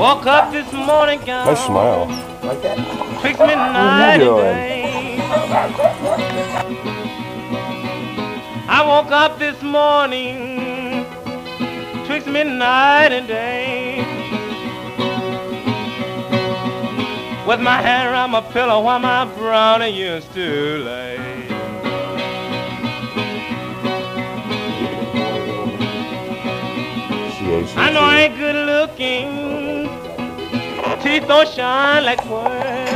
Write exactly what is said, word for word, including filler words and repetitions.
Woke up this morning, gone. Nice smile. Like that? Fix me night and day. I woke up this morning, twixt midnight and day, with my hand around my pillow while my brownie used to lay. I know I ain't good looking, teeth don't shine like pearls,